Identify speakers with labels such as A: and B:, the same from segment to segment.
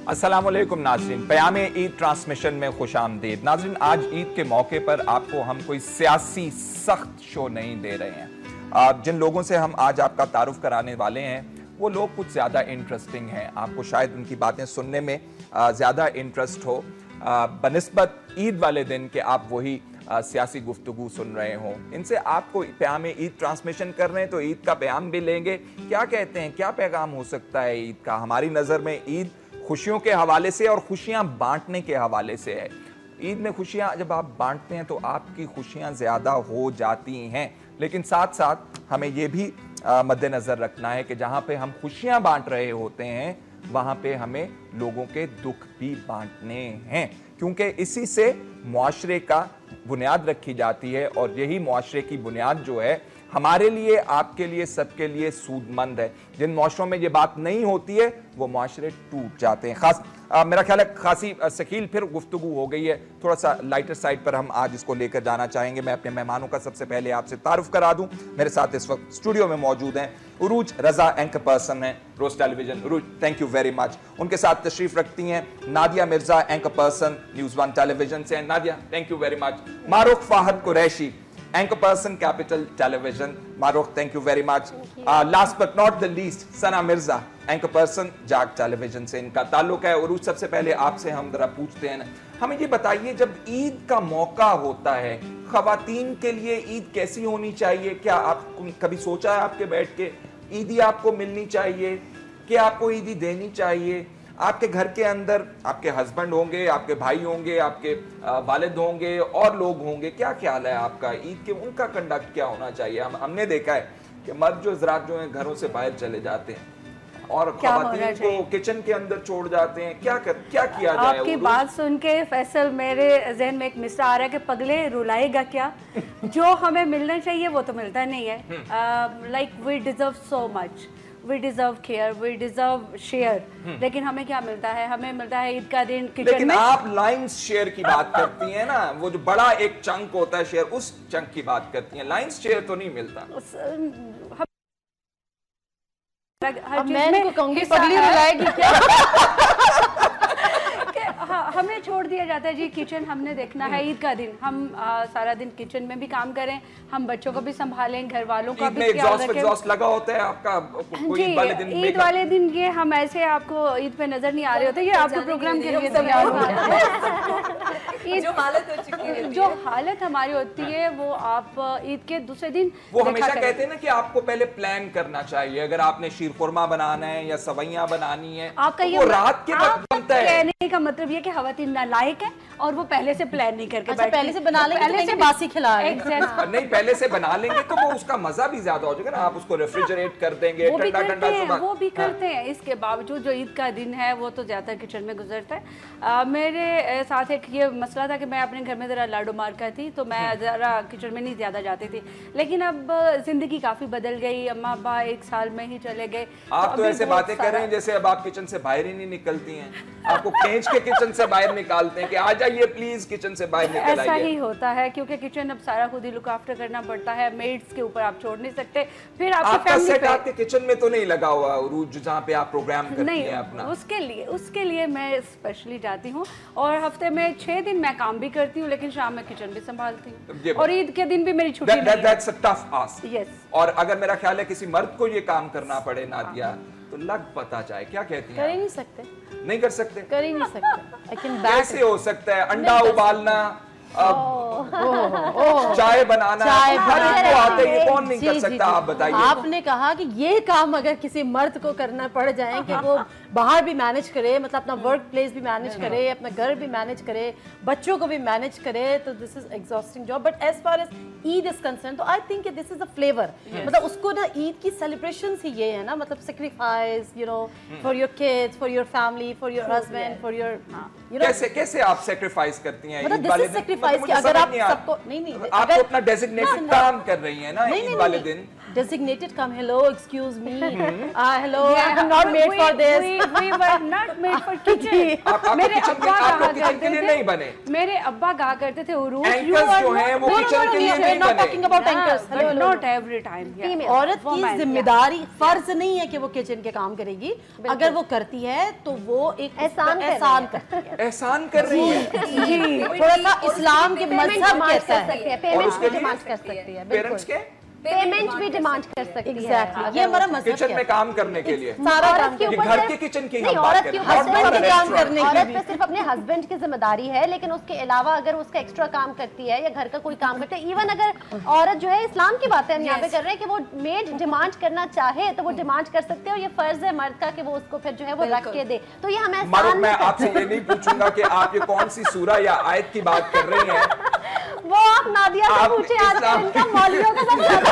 A: अस्सलामुअलैकुम नाज़रीन, पयामे ईद ट्रांसमिशन में खुश आमदीद। नाज़रीन, आज ईद के मौके पर आपको हम कोई सियासी सख्त शो नहीं दे रहे हैं। जिन लोगों से हम आज आपका तारुफ कराने वाले हैं वो लोग कुछ ज़्यादा इंटरेस्टिंग हैं, आपको शायद उनकी बातें सुनने में ज़्यादा इंटरेस्ट हो बनिस्बत ईद वाले दिन के आप वही सियासी गुफ्तगू सुन रहे हों। इनसे आपको प्याम ईद ट्रांसमिशन कर रहे हैं तो ईद का प्याम भी लेंगे। क्या कहते हैं, क्या पैगाम हो सकता है ईद का? हमारी नज़र में ईद खुशियों के हवाले से और खुशियां बांटने के हवाले से है। ईद में खुशियां जब आप बांटते हैं तो आपकी खुशियां ज़्यादा हो जाती हैं, लेकिन साथ साथ हमें यह भी मद्देनज़र रखना है कि जहाँ पे हम खुशियां बांट रहे होते हैं वहाँ पे हमें लोगों के दुख भी बांटने हैं, क्योंकि इसी से मुआशरे का बुनियाद रखी जाती है और यही मुआशरे की बुनियाद जो है हमारे लिए, आपके लिए, सबके लिए सूदमंद है। जिन मुआशरों में ये बात नहीं होती है वो मुआशरे टूट जाते हैं। खास मेरा ख्याल है खासी सकील फिर गुफ्तगू हो गई है, थोड़ा सा लाइटर साइड पर हम आज इसको लेकर जाना चाहेंगे। मैं अपने मेहमानों का सबसे पहले आपसे तारुफ करा दूं। मेरे साथ इस वक्त स्टूडियो में मौजूद हैं उरूज रजा, एंकर पर्सन है Roze television. Urooj, thank you very much. उनके साथ तशरीफ रखती हैं Nadia Mirza, anchor person news 1 television से। Nadia, thank you very much. Maarukh Fahad Qureshi, anchor person capital television. Maarukh, thank you very much. Last but not the least, Sana Mirza, anchor person Jaag television से इनका ताल्लुक है। उरूज, सबसे पहले आपसे हम जरा पूछते हैं, हमें ये बताइए जब ईद का मौका होता है खवातीन के लिए ईद कैसी होनी चाहिए? क्या आप कभी सोचा है आपके बैठ के ईदी आपको मिलनी चाहिए कि आपको ईदी देनी चाहिए? आपके घर के अंदर आपके हस्बैंड होंगे, आपके भाई होंगे, आपके वालिद होंगे और लोग होंगे, क्या ख्याल है आपका ईद के उनका कंडक्ट क्या होना चाहिए? हमने देखा है कि मर्द जो हज़रात जो हैं घरों से बाहर चले जाते हैं और ख़वातीन को किचन के अंदर छोड़ जाते हैं। क्या किया जाए?
B: आपकी बात सुन के फैसल मेरे जहन में एक मिसरा आ रहा है कि पगले रुलाएगा क्या? जो हमें मिलना चाहिए वो तो मिलता नहीं है। Like we deserve so much, we deserve care, we deserve share, लेकिन हमें क्या मिलता है? हमें मिलता है ईद का दिन किचन
A: लेकिन
B: में।
A: आप लाइन्स शेयर की बात करती हैं ना, वो जो बड़ा एक चंक होता है शेयर, उस चंक की बात करती हैं। लाइन्स शेयर तो नहीं मिलता।
B: मैं इनको कहूंगी पगली रुलाएगी क्या? हमें छोड़ दिया जाता है जी किचन हमने देखना है। ईद का दिन हम सारा दिन किचन में भी काम करें, हम बच्चों को भी संभालें, घर वालों का भी ख्याल रखें।
A: लगा होता है आपका कोई
B: ईद वाले दिन ये हम ऐसे आपको ईद पे नजर नहीं आ रहे होते, ये आपके प्रोग्राम के लिए तैयार हो ईद जो हालत हमारी होती है वो आप ईद के दूसरे दिन
A: वो हमेशा कहते हैं ना कि आपको पहले प्लान करना चाहिए। अगर आपने शीर खुरमा बनाना है या सवैयां बनानी है
B: आपका ये
A: रात के वक्त बनता है।
B: कहने का मतलब ये कि खवातीन नालायक है और वो पहले से प्लान नहीं करके
C: पहले से बना लेंगे, पहले से बासी खिला रहे हैं।
A: नहीं, पहले से बना लेंगे तो वो उसका मजा भी ज्यादा हो जाएगा ना। आप उसको रेफ्रिजरेट कर देंगे, ठंडा ठंडा सुबह
B: वो भी करते हैं। इसके बावजूद जो ईद का दिन है वो तो ज्यादा किचन में गुजरता है। मेरे साथ एक ये मसला था कि मैं अपने घर में जरा लाडो मार का थी तो मैं जरा किचन में नहीं ज्यादा जाती थी, लेकिन अब जिंदगी काफी बदल गई। अम्मा अब्बा 1 साल में ही चले गए।
A: आप तो ऐसे बातें कर रहे हैं जैसे अब आप किचन से बाहर ही नहीं निकलती हैं। आपको खींच के किचन से बाहर निकालते हैं कि आ जाइए प्लीज किचन से बाहर निकल आइए।
B: ऐसा ही होता है क्योंकि किचन अब सारा खुद ही लुक आफ्टर करना पड़ता है, मेड्स के ऊपर आप छोड़ नहीं सकते। फिर आपकी फैमिली
A: सेट आपके किचन में तो नहीं लगा हुआ उरूज जहाँ पे आप प्रोग्राम करती हैं अपना?
B: उसके लिए मैं स्पेशली जाती हूँ और हफ्ते में 6 दिन मैं काम भी करती हूँ, लेकिन शाम में किचन भी संभालती हूँ और ईद के दिन भी मेरी छुट्टी नहीं है।
A: That's a tough ask.
B: Yes.
A: और अगर मेरा ख्याल है किसी मर्द को ये काम करना पड़े नादिया तो लग पता जाए। क्या कहती हैं?
C: कर ही नहीं सकते।
A: नहीं कर सकते?
C: कर ही नहीं सकते।
A: कैसे हो सकता है? अंडा उबालना, चाय बनाना, हर एक को आता है, ये कौन नहीं कर सकता? आप बताइए।
C: आपने कहा कि ये काम अगर किसी मर्द को करना पड़ जाए कि वो बाहर भी मैनेज करे, मतलब अपना वर्क प्लेस भी मैनेज करे, अपना घर भी मैनेज करे, बच्चों को भी मैनेज करे, तो this is exhausting job. But as far as Eid is concern तो I think this is a flavour. मतलब उसको ना ईद की सेलिब्रेशन ही ये है ना, मतलब sacrifice, you know, for your kids, for your family, for your husband, for your, you know.
A: कैसे आप सेक्रीफाइस करती हैं
C: ईद वाले दिन? कि अगर आप सबको नहीं
A: आप तो अपना डेजिग्नेटेड काम कर रही हैं ना ईद वाले दिन।
C: designated come, hello, excuse me, hello, I'm not made for this.
B: We were not made for kitchen. मेरे अब्बा कहा करते थे, मेरे अब्बा कहा करते थे उरूज,
A: एंकर्स जो हैं वो किचन के लिए नहीं
C: not talking about anchors.
B: but not every time.
C: औरत की जिम्मेदारी फर्ज नहीं है कि वो किचन के काम करेगी, अगर वो करती है तो वो एक एहसान करती है,
A: एहसान कर रही है।
C: थोड़ा सा इस्लाम के मजहब कहता है,
D: पेमेंट भी डिमांड कर सकती है,
A: पेरेंट्स के
D: पेमेंट भी डिमांड कर सकती है।
C: एग्जैक्टली, ये हमारा मसला
A: किचन में काम करने के लिए
C: सारा काम
D: के ऊपर
A: घर के किचन की
D: नहीं,
A: हम बात
D: औरत
A: कर
D: के
A: रहे हैं,
D: ऊपर
A: not the
C: काम
A: restaurant।
C: करने
D: औरत पे सिर्फ अपने हस्बैंड की जिम्मेदारी है, लेकिन उसके अलावा अगर उसका एक्स्ट्रा काम करती है या घर का कोई काम करती है, इवन अगर औरत जो है, इस्लाम की बातें हम यहाँ पे कर रहे हैं कि वो मेड डिमांड करना चाहे तो वो डिमांड कर सकते हैं, और ये फर्ज है मर्द का कि वो उसको फिर जो है वो रख के दे। तो ये हमें
A: मारूफ, मैं आपसे ये नहीं पूछूंगा कि आप ये कौन सी सूरा या आयत की बात कर रही हैं,
D: वो आप नादिया से पूछे, आजकल इनका मौलवियों का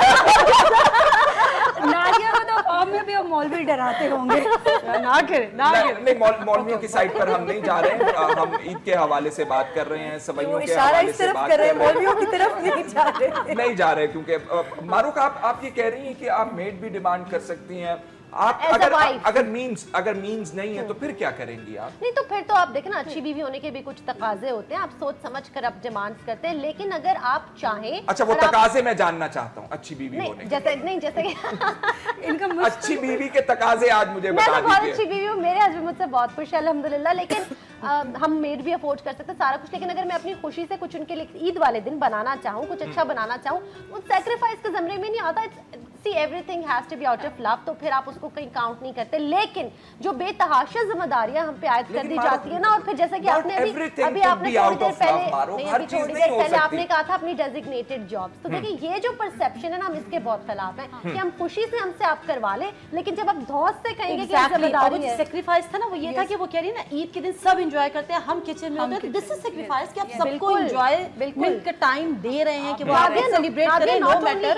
B: नादिया को तो कौम में भी मौलवी डराते होंगे।
C: ना करे
A: नहीं, मौलवियों की साइड पर हम नहीं जा रहे हैं, हम ईद के हवाले से बात कर रहे हैं, सवैयों के हवाले से बात कर रहे हैं,
C: मौलवियों की तरफ नहीं जा रहे,
A: नहीं जा रहे, क्योंकि मारूफ आप ये कह रही हैं कि आप मेड भी डिमांड कर सकती हैं, आप अगर मींस नहीं है तो फिर क्या करेंगी आप?
D: नहीं तो फिर तो आप देखें ना, अच्छी बीवी होने के भी कुछ तकाजे होते हैं, आप सोच समझ कर आप डिमांड्स करते हैं, लेकिन अगर आप चाहें,
A: अच्छा वो तकाजे मैं जानना चाहता हूँ अच्छी बीवी होने
D: नहीं जैसे
B: इनका
A: अच्छी बीवी के तकाजे आज मुझे
D: मैं
A: बता
D: तो बहुत
A: दीजिए।
D: अच्छी बीवी हूँ, मेरे हस्बैंड मुझसे बहुत खुश है अल्हम्दुलिल्लाह, लेकिन हम मेड भी अफोर्ड कर सकते हैं सारा कुछ, लेकिन अगर मैं अपनी खुशी से कुछ उनके लिए ईद वाले दिन बनाना चाहूँ, कुछ अच्छा बनाना चाहूँ, वो सेक्रीफाइस के ज़मरे में नहीं आता। See everything has to be out of love, तो फिर आप उसको कहीं काउंट नहीं करते, लेकिन जो बेतहाशा जिम्मेदारियां हम पे आयद कर दी जाती है ना, और फिर जैसे कि आपने अभी आपने थोड़ी देर पहले आपने कहा था अपनी डेजिग्नेटेड जॉब्स, तो देखिए ये जो परसेप्शन है ना, हम इसके बहुत खिलाफ हैं कि हम खुशी से हमसे आप करवा लें, लेकिन जब आप धौस से कहेंगे कि जिम्मेदारी है,
C: सेक्रीफाइस था ना, वो ये था कि वो कह रही है ना, ईद के दिन सब एंजॉय करते हैं, हम किचन में होते हैं, दिस इज सेक्रीफाइस कि आप सबको एंजॉय मिलकर टाइम दे रहे हैं कि वो आप सेलिब्रेट करें, नो मैटर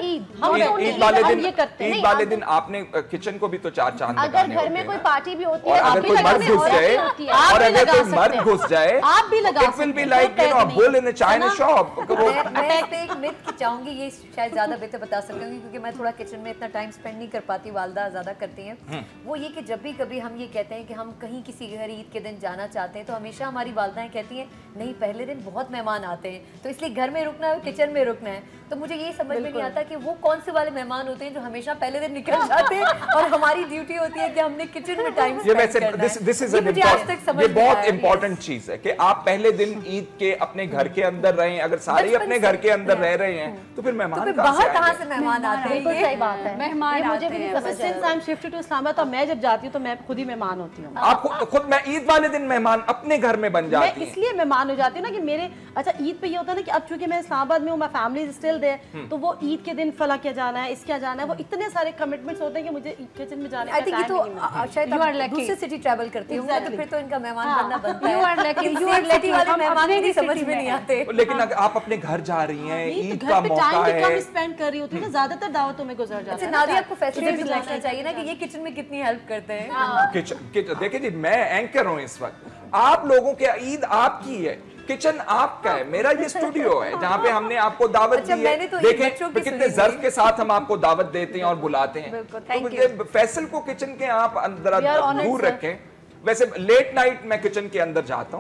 C: हम ये करते हैं।
A: ईद वाले दिन आपने किचन को भी तो चार चांद
D: अगर घर में कोई पार्टी भी होती है,
A: अगर कोई मर्द घुस जाए, और अगर कोई मर्द घुस जाए,
C: आप भी लगा
A: सकते हैं, it will be like you know a bull in a china shop।
E: मैं एक मिथ चाहूंगी, ये शायद ज्यादा बेहतर बता सकती हूँ क्योंकि मैं थोड़ा किचन में इतना टाइम स्पेंड नहीं कर पाती, वालदा ज्यादा करती हैं। वो ये कि जब भी कभी हम ये कहते हैं कि हम कहीं किसी घर ईद के दिन जाना चाहते हैं, तो हमेशा हमारी वालदाएं कहती हैं नहीं पहले दिन बहुत मेहमान आते हैं, तो इसलिए घर में रुकना है, किचन में रुकना है। तो मुझे ये समझ में नहीं आता कि वो कौन से वाले मेहमान होते हैं जो हमेशा पहले दिन निकल जाते हैं और हमारी ड्यूटी होती है कि हमने किचन में टाइम स्पेंड करना है।
A: दिस इज ये बहुत इंपॉर्टेंट चीज है कि आप पहले दिन ईद के अपने घर के अंदर रहें, अगर सारे अपने घर के अंदर रह रहे हैं तो फिर मेहमान
E: कहाँ से मेहमान आते हैं?
D: बिल्कुल सही बात है,
B: मेहमान
D: मुझे भी नहीं समझ
C: since I am shifted to Islamabad, तो मैं जब जाती हूँ तो मैं खुद ही मेहमान होती हूँ।
A: आप खुद मैं ईद वाले दिन मेहमान अपने घर में बन जाती
C: मैं इसलिए मेहमान हो जाती हूँ ना कि मेरे अच्छा ईद पे ये होता है ना कि अब चूंकि मैं इस्लामाबाद में हूँ, मैं फैमिली स्टिल देयर, तो वो ईद के दिन फला क्या जाना है, इसका जाना है, वो इतने सारे कमिटमेंट्स होते हैं कि मुझे किचन में जाने का टाइम नहीं मिलता।
E: शायद
B: You are lucky.
E: दूसरी सिटी ट्रैवल करती हूँ तो फिर तो इनका मेहमान बनना बनता है।
B: You are lucky. You are lucky.
E: वाले मेहमान ही
B: अपनी
E: समझ
B: city
E: में नहीं आते।
A: लेकिन अगर आप अपने घर जा रही हैं, ईद का
C: घर पे
A: मौका
C: टाइम भी कम
A: है,
C: स्पेंड कर रही होती है ना, ज्यादातर दावतों में गुजर जाता
E: अच्छा
C: है।
E: नादिया, आपको फैसिलिटी भी लगना चाहिए ना कि ये किचन में कितनी हेल्प करते हैं।
A: किचन देखिए जी, मैं एंकर हूँ इस वक्त, आप लोगों के ईद आपकी है, किचन आपका है, मेरा ये स्टूडियो है जहाँ पे हमने आपको दावत दी है।
E: मैंने तो
A: देखें कितने जर्फ के साथ हम आपको दावत देते हैं और बुलाते हैं। तो फैसल को किचन के आप अंदर दूर रखें। वैसे लेट नाइट मैं किचन के अंदर जाता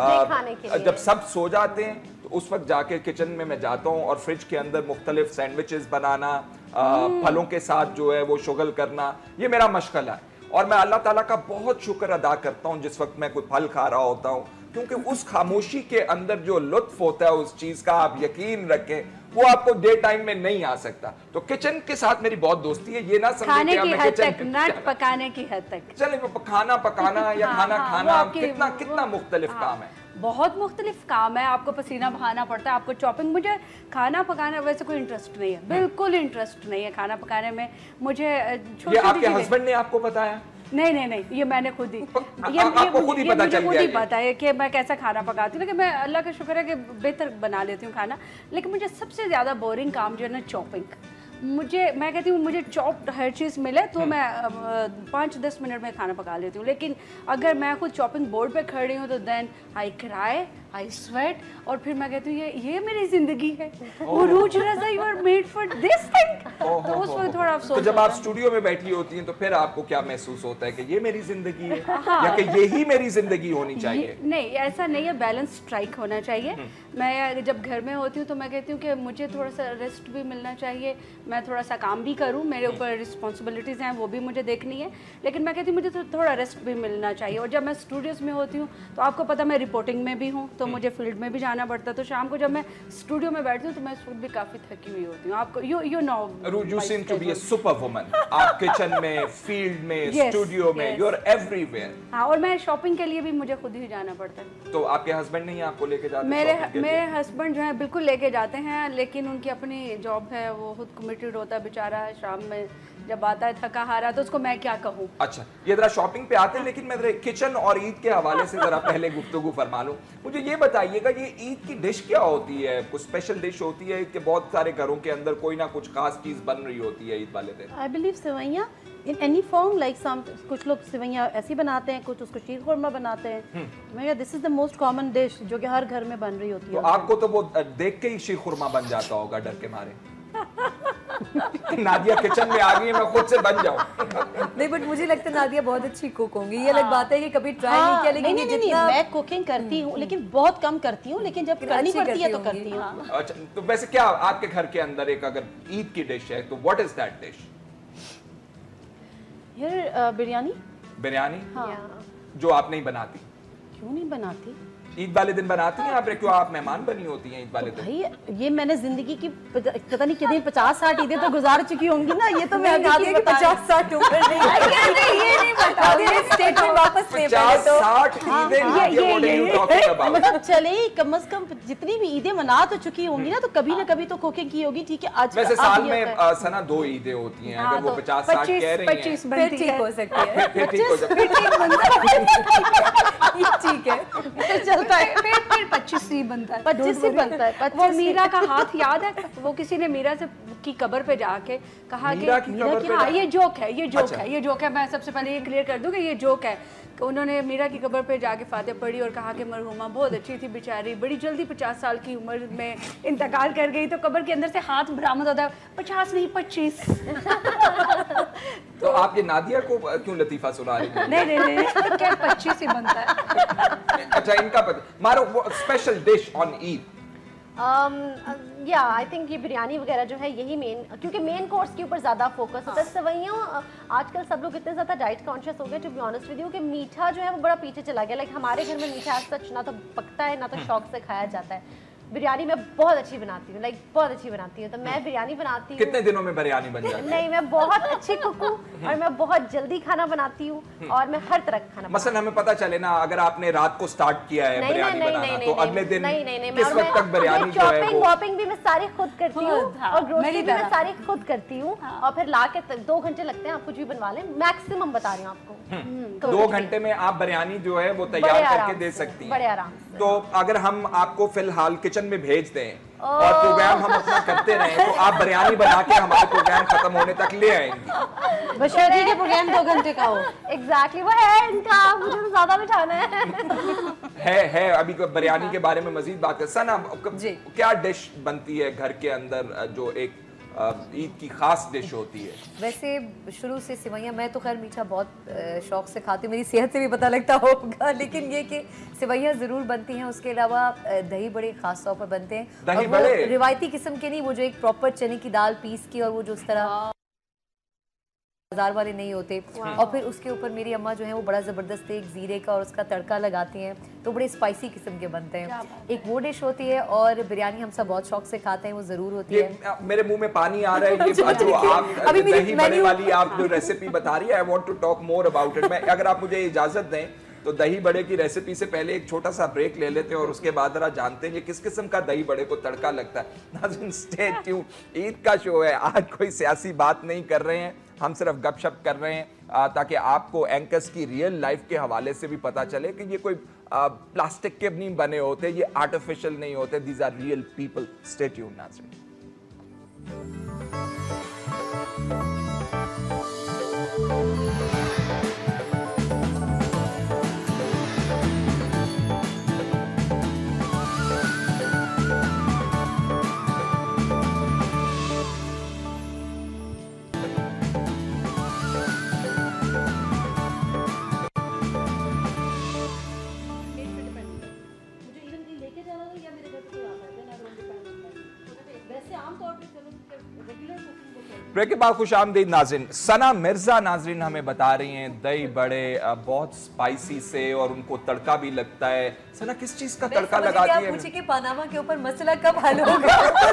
A: हूँ, जब सब सो जाते हैं तो उस वक्त जाके किचन में मैं जाता हूँ और फ्रिज के अंदर मुख्तलिफ सैंडविचेस बनाना, फलों के साथ जो है वो शुगल करना, ये मेरा मशगला है। और मैं अल्लाह ताला का बहुत शुक्र अदा करता हूँ जिस वक्त मैं कोई फल खा रहा होता हूँ, क्योंकि उस खामोशी के अंदर जो लुत्फ होता है उस चीज का, आप यकीन रखें वो आपको डे टाइम में नहीं आ सकता। तो किचन के साथ मेरी बहुत दोस्ती है, ये ना
B: खाने की हद तक,
A: किचन
B: नट पकाने की हद तक।
A: चले खाना पकाना या खाना खाना कितना मुख्तलिफ काम है,
B: बहुत मुख्तलिफ काम है। आपको पसीना बहाना पड़ता है, आपको चॉपिंग। मुझे खाना पकाने वैसे कोई इंटरेस्ट नहीं है, बिल्कुल इंटरेस्ट नहीं है खाना पकाने में। मुझे
A: ये आपके हस्बैंड ने आपको बताया?
B: नहीं, ये मैंने खुद ही
A: आपको खुद ही पता चल गया?
B: मुझे पता है कि मैं कैसा खाना पकाती हूँ, लेकिन मैं अल्लाह का शुक्र है कि बेहतर बना लेती हूँ खाना। लेकिन मुझे सबसे ज़्यादा बोरिंग काम जो है ना, चॉपिंग। मैं कहती हूँ मुझे चॉप्ड हर चीज़ मिले तो मैं 5-10 मिनट में खाना पका लेती हूँ। लेकिन अगर मैं खुद चॉपिंग बोर्ड पे खड़ी हूँ तो then I cry, I sweat, और फिर मैं कहती हूँ ये मेरी जिंदगी है। Urooj Raza, you are made for this thing. तो उस वक्त थोड़ा अफसोस।
A: तो जब आप स्टूडियो में बैठी होती हैं तो फिर आपको क्या महसूस होता है कि ये मेरी जिंदगी है या कि यही मेरी जिंदगी होनी चाहिए?
B: नहीं, ऐसा नहीं है, बैलेंस स्ट्राइक होना चाहिए। मैं जब घर में होती हूँ तो मैं कहती हूँ कि मुझे थोड़ा सा रेस्ट भी मिलना चाहिए, मैं थोड़ा सा काम भी करूँ, मेरे ऊपर रिस्पॉन्सिबिलिटीज़ हैं वो भी मुझे देखनी है, लेकिन मैं कहती हूँ मुझे थोड़ा रेस्ट भी मिलना चाहिए। और जब मैं स्टूडियोज़ में होती हूँ तो आपको पता मैं रिपोर्टिंग में भी हूँ, तो मुझे फील्ड में भी जाना पड़ता है, तो शाम को जब मैं स्टूडियो में बैठती हूँ तो मैं उस वक्त भी काफ़ी थकी हुई होती हूँ। आपको you know
A: You seem to be a superwoman. आप किचन में, फील्ड में, स्टूडियो में, you're everywhere.
B: हाँ, और मैं शॉपिंग के लिए भी मुझे खुद ही जाना पड़ता है।
A: तो आपके हस्बैंड नहीं आपको लेके जाते?
B: मेरे हस्बैंड जो है बिल्कुल लेके जाते हैं, लेकिन उनकी अपनी जॉब है, वो खुद कमिटेड होता है बेचारा। शाम में जब आता है थका हारा तो उसको मैं क्या कहूँ।
A: अच्छा, ये जरा शॉपिंग पे आते हैं, लेकिन मैं जरा किचन और ईद के हवाले से जरा पहले गुफ्तगू फरमा लूं। मुझे ये बताइएगा, ये ईद की डिश क्या होती है? कुछ स्पेशल डिश होती है कि बहुत सारे घरों के अंदर कोई ना कुछ खास चीज बन रही होती है ईद वाले दिन?
C: आई बिलीव सेवैयाँ in any form, like some कुछ लोग सेवैयाँ ऐसी बनाते हैं, कुछ उसको शीर खुरमा बनाते हैं। मेरा this is the most common dish जो कि हर घर में बन रही होती है।
A: तो आपको तो वो देख के ही शीर खुरमा बन जाता होगा डर के मारे। नादिया किचन में आ गई है, मैं खुद से बन जाऊं।
E: नहीं, बट मुझे लगता है नादिया बहुत अच्छी कुक होंगी। ये अलग बात है कि कभी ट्राई नहीं किया, लेकिन
C: नहीं, मैं कुकिंग करती हूँ लेकिन बहुत कम करती हूँ, लेकिन जब करनी पड़ती है तो करती हूँ।
A: अच्छा, तो वैसे क्या आपके घर के अंदर एक अगर ईद की डिश है तो what is that dish?
C: Biryani.
A: Biryani?
C: हाँ।
A: जो आप नहीं बनाती?
C: क्यों नहीं बनाती?
A: ईद वाले दिन बनाती हैं आप? क्यों आप मेहमान बनी होती हैं ईद वाले दिन?
C: भाई ये मैंने जिंदगी की पता नहीं कितनी 50-60 ईदें तो गुजार चुकी होंगी ना, ये तो मैं
E: बता दिया कि 50-60 ऊपर नहीं ये नहीं बता दिया, स्टेटमेंट वापस ले।
A: 50-60 ईदें
C: मतलब चले कम से कम जितनी भी ईदें मना तो चुकी होंगी ना, तो कभी ना कभी तो कुकिंग की होगी। ठीक है, आज
A: वैसे साल में सना 2 ईदें होती हैं, अगर वो 50-60 कह रही हैं
B: 25
E: फिर ठीक हो सकती है,
A: फिर ठीक हो जाए,
E: ठीक है,
B: फिर चलता है, फिर 25 ही बनता है,
C: 25 से बनता है।
B: वो मीरा का हाथ याद है? वो किसी ने मीरा से की कब्र पे जाके कहा कि हाँ ये जोक है, ये जोक है, ये जोक है। मैं सबसे पहले ये क्लियर कर दूं कि ये जोक है। उन्होंने मीरा की कब्र पे जाके फातिहा पढ़ी और कहा कि मरहुमा बहुत अच्छी थी बेचारी, बड़ी जल्दी 50 साल की उम्र में इंतकाल कर गई। तो कब्र के अंदर से हाथ बरामद होता है, 50 नहीं 25।
A: तो आप ये नादिया को क्यों लतीफा सुना रही हैं?
B: नहीं, क्या 25 ही बनता है।
A: अच्छा, इनका पता मारो स्पेशल डिश ऑन ईद।
D: या आई थिंक ये बिरयानी वगैरह जो है यही मेन, क्योंकि मेन कोर्स के ऊपर ज़्यादा फोकस होता है। सेवैयाँ आजकल सब लोग इतने ज़्यादा डाइट कॉन्शियस हो गए, to be honest with you, कि मीठा जो है वो बड़ा पीछे चला गया। लाइक हमारे घर में मीठा सच ना तो पकता है ना तो शौक से खाया जाता है। बिरयानी मैं बहुत अच्छी बनाती हूँ, लाइक बहुत अच्छी बनाती हूँ, तो मैं बिरयानी बनाती हूँ।
A: कितने दिनों में बिरयानी बन जाती है?
D: नहीं, मैं बहुत अच्छी कुक हूँ और मैं बहुत जल्दी खाना बनाती हूँ और मैं हर तरह का खाना।
A: मसलन हमें पता चले ना, अगर आपने रात को स्टार्ट किया है बिरयानी बनाना, तो अगले दिन किस वक्त तक बिरयानी जो है वो?
D: शॉपिंग भी मैं सारी खुद करती हूँ और ग्रोसरी भी मैं सारी खुद करती हूँ, और फिर ला के 2 घंटे लगते हैं, आप कुछ भी बनवा लें, मैक्सिमम बता रही हूँ आपको।
A: 2 घंटे में आप बिरयानी जो है वो तैयार करके दे सकती हैं,
D: बड़े आराम से।
A: तो अगर हम आपको फिलहाल किचन में भेज दें और प्रोग्राम हम अपना करते रहें, तो आप बिरयानी बना के हमारे प्रोग्राम खत्म होने तक ले आएंगी?
C: बशर्ते के प्रोग्राम 2 घंटे का हो।
D: एग्जैक्टली, वो है इनका, मुझे तो ज्यादा बिठाना
A: है। अभी बिरयानी के बारे में मजीद बात है। सना, क्या डिश बनती है घर के अंदर जो एक ईद की खास डिश होती है?
E: वैसे शुरू से सेवैयाँ, मैं तो खैर मीठा बहुत शौक से खाती हूँ, मेरी सेहत से भी पता लगता होगा, लेकिन ये कि सेवैयाँ ज़रूर बनती हैं। उसके अलावा दही बड़े ख़ास तौर पर बनते हैं,
A: दही बड़े
E: रिवायती किस्म के नहीं, वो जो एक प्रॉपर चने की दाल पीस के, और वो जो उस तरह बाजार वाले नहीं होते, और फिर उसके ऊपर मेरी अम्मा जो है वो बड़ा ज़बरदस्त एक ज़ीरे का और उसका तड़का लगाती हैं, तो बड़े स्पाइसी किस्म के बनते हैं। एक वो डिश होती है, और बिरयानी हम सब बहुत शौक से खाते हैं, वो ज़रूर होती है।
A: मेरे मुंह में पानी आ रहा है, ये जो आप दही बड़े वाली आप जो रेसिपी बता रही है, I want to talk more about it. मैं अगर आप मुझे इजाज़त दें तो दही बड़े की रेसिपी से पहले एक छोटा सा ब्रेक ले लेते हैं और उसके बाद जरा जानते हैं किस किस्म का दही बड़े को तड़का लगता है। नाज़रीन, स्टे ट्यून, ईद का शो है, आज कोई सियासी बात नहीं कर रहे हैं, हम सिर्फ गपशप कर रहे हैं ताकि आपको एंकर्स की रियल लाइफ के हवाले से भी पता चले कि ये कोई प्लास्टिक के नहीं बने होते, ये आर्टिफिशियल नहीं होते, these are real people. Stay tune नाज़रीन। ब्रेक के बाद खुशामदीद नाज़रीन। सना मिर्जा नाज़रीन हमें बता रही हैं दही बड़े बहुत स्पाइसी से और उनको तड़का भी लगता है। सना किस चीज का तड़का लगाती है?
E: पूछे कि पनामा के ऊपर मसला कब हल होगा?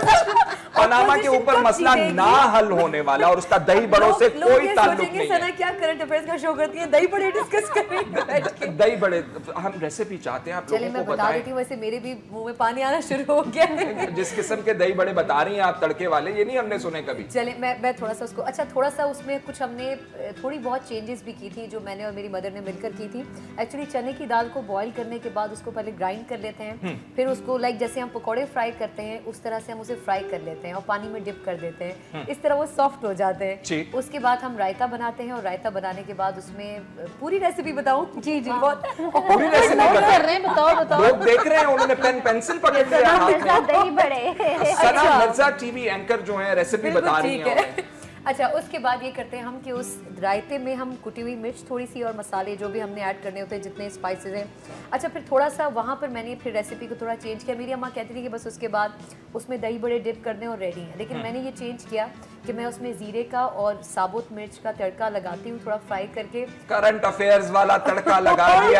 A: पनामा के ऊपर मसला ना हल होने वाला और उसका दही बड़ों से कोई ताल्लुक नहीं है।
E: सना क्या करंट अफेयर्स का शो करती है, दही बड़े डिस्कस करेंगे।
A: दही बड़े हम रेसिपी चाहते हैं आप लोगों को
E: बता देती हूँ। वैसे मेरे भी मुंह में पानी आना शुरू हो गया है।
A: जिस किस्म के दही बड़े बता रही हैं आप तड़के वाले, ये नहीं हमने सुने कभी।
E: चले मैं थोड़ा सा उसको थोड़ा सा उसमें कुछ हमने थोड़ी बहुत चेंजेस भी की थी जो मैंने और मेरी मदर ने मिलकर की थी। एक्चुअली चने की दाल को बॉईल करने के बाद उसको पहले ग्राइंड कर लेते हैं, फिर उसको लाइक जैसे हम पकौड़े फ्राई करते हैं उस तरह से हम उसे फ्राई कर लेते हैं और पानी में डिप कर देते हैं। इस तरह वो सॉफ्ट हो जाते हैं। उसके बाद हम रायता बनाते हैं और रायता बनाने के बाद उसमें पूरी रेसिपी बताऊं? जी बहुत
A: पूरी रेसिपी
C: कर रहे हैं, बताओ।
A: लोग देख रहे हैं, उन्होंने पेंसिल पकड़ लिया हाथ में।
D: दही बड़े
A: सना मिर्जा टीवी एंकर जो है रेसिपी बता रही हैं।
E: अच्छा, उसके बाद ये करते हैं हम कि उस रायते में हम कुटी हुई मिर्च थोड़ी सी और मसाले जो भी हमने ऐड करने होते हैं जितने स्पाइसेस हैं। अच्छा, फिर थोड़ा सा वहाँ पर मैंने फिर रेसिपी को थोड़ा चेंज किया। मेरी अम्मा कहती थी कि बस उसके बाद उसमें दही बड़े डिप कर दें और रेडी है, लेकिन मैंने ये चेंज किया कि मैं उसमें जीरे का और साबुत मिर्च का तड़का लगाती हूँ थोड़ा फ्राई करके।
A: करंट अफेयर्स वाला तड़का लगा दिया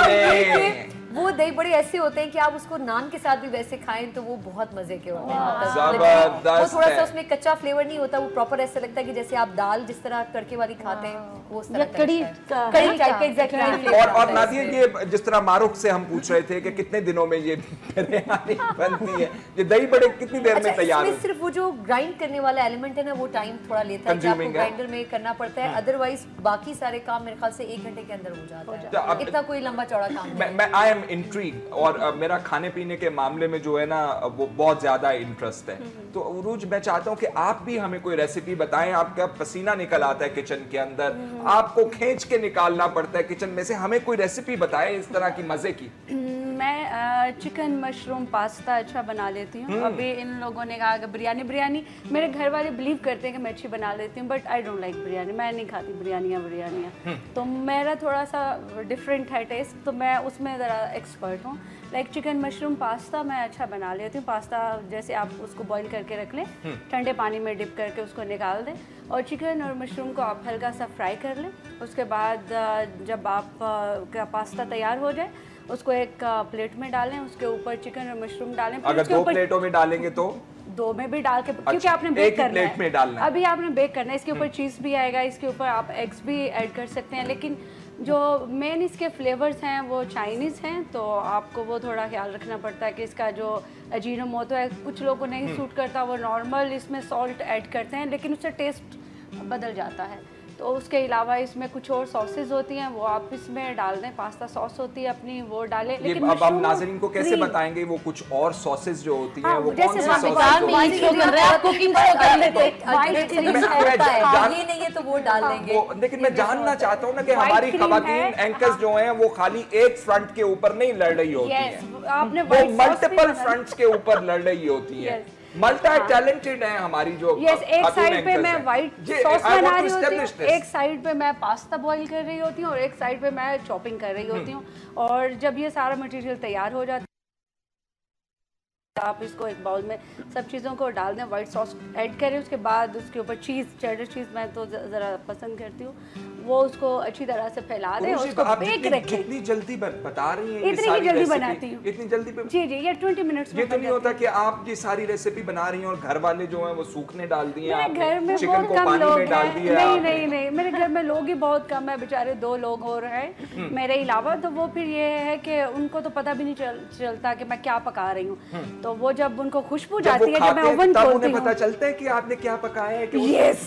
A: आपने।
E: वो दही बड़े ऐसे होते हैं कि आप उसको नान के साथ भी वैसे खाएं तो वो बहुत मजे के होते हैं।
A: जबरदस्त
E: वो थोड़ा सा उसमें कच्चा फ्लेवर नहीं होता, वो प्रॉपर ऐसा लगता है कि जैसे आप दाल जिस तरह तड़के वाली खाते हैं वो उस तरह
C: कड़ी
E: टाइप का एग्जैक्टली।
A: और नादिया, ये जिस तरह मारूफ से हम पूछ रहे थे कि कितने दिनों में ये बिरयानी बनती है, ये दही बड़े कितनी देर में तैयार हो?
E: सिर्फ वो जो ग्राइंड करने वाला एलिमेंट है ना वो टाइम थोड़ा लेता है, आपको ग्राइंडर में करना पड़ता है। अदरवाइज बाकी सारे काम मेरे ख्याल से 1 घंटे के अंदर हो जाता है। इतना कोई लंबा चौड़ा काम नहीं।
A: मैं आई एम इंट्रीग्ड और मेरा खाने पीने के मामले में जो है ना वो बहुत ज्यादा इंटरेस्ट है। तो उरूज, मैं चाहता हूँ कि आप भी हमें कोई रेसिपी बताएं। आपका पसीना निकल आता है किचन के अंदर, आपको खींच के निकालना पड़ता है किचन में से, हमें कोई रेसिपी बताएं इस तरह की मजे की।
B: मैं चिकन मशरूम पास्ता अच्छा बना लेती हूँ। अभी इन लोगों ने कहा कि बिरयानी मेरे घर वाले बिलीव करते हैं कि मैं अच्छी बना लेती हूँ, but I don't like biryani. मैं नहीं खाती बिरयानियाँ। तो मेरा थोड़ा सा डिफरेंट है टेस्ट, तो मैं उसमें ज़रा एक्सपर्ट हूँ। लाइक चिकन मशरूम पास्ता मैं अच्छा बना लेती हूँ। पास्ता जैसे आप उसको बॉईल करके रख लें, ठंडे पानी में डिप करके उसको निकाल दें और चिकन और मशरूम को आप हल्का सा फ्राई कर लें। उसके बाद जब आप का पास्ता तैयार हो जाए उसको एक प्लेट में डालें, उसके ऊपर चिकन और मशरूम डालें।
A: अगर 2 प्लेटों में डालेंगे तो
B: 2 में भी डाल के, क्योंकि आपने बेक करना है,
A: में डालना है।
B: अभी आपने बेक करना है। इसके ऊपर चीज़ भी आएगा, इसके ऊपर आप एग्स भी ऐड कर सकते हैं, लेकिन जो मेन इसके फ्लेवर्स हैं वो चाइनीज़ हैं, तो आपको वो थोड़ा ख्याल रखना पड़ता है कि इसका जो अजीनोमोटो है कुछ लोगों को नहीं सूट करता, वो नॉर्मल इसमें सॉल्ट ऐड करते हैं लेकिन उससे टेस्ट बदल जाता है। तो उसके अलावा इसमें कुछ और सॉसेज होती हैं, वो आप इसमें डाल दें। पास्ता सॉस होती है अपनी, वो डालें। लेकिन
A: अब हम नाज़रीन को कैसे बताएंगे वो कुछ और सॉसेज जो होती हैं वो कौन सी सॉसेज
E: ये नहीं है तो वो डाल देंगे।
A: लेकिन मैं जानना चाहता हूँ ना कि हमारी खवातीन एंकर्स जो हैं वो खाली एक फ्रंट के ऊपर नहीं लड़ रही होती हैं, वो मल्टीपल फ्रंट्स के ऊपर लड़ रही होती हैं। मल्टी टैलेंटेड है हमारी जो
B: एक साइड पे मैं व्हाइट सॉस बना रही होती हूँ, एक साइड पे मैं पास्ता बॉईल कर रही होती हूँ और एक साइड पे मैं चॉपिंग कर रही होती हूँ। और जब ये सारा मटेरियल तैयार हो जाता है आप इसको एक बाउल में सब चीज़ों को डाल दें, व्हाइट सॉस ऐड करें, उसके बाद उसके ऊपर चीज़, चेडर चीज़ मैं तो ज़रा पसंद करती हूँ, वो उसको अच्छी तरह से फैला दें और उसको बेक रखें।
A: इतनी जल्दी बता रही हैं,
B: इतनी ही जल्दी बनाती हूँ,
A: इतनी जल्दी
B: जी ये 20 मिनट्स में।
A: ये तो नहीं होता कि आप ये सारी रेसिपी बना रही हैं और घर वाले जो हैं वो सूखने डाल दिए,
B: मेरे घर में
A: चिकन को पानी में डाल दिया?
B: नहीं, मेरे घर में लोग ही बहुत कम है, बेचारे 2 लोग हो रहे हैं मेरे अलावा। तो वो फिर ये है कि उनको तो पता भी नहीं चलता कि मैं क्या पका रही हूँ। तो वो जब उनको खुशबू जाती है, जब मैं ओवन खोलती हूँ,
A: पता चलता है कि आपने क्या पकाया है कि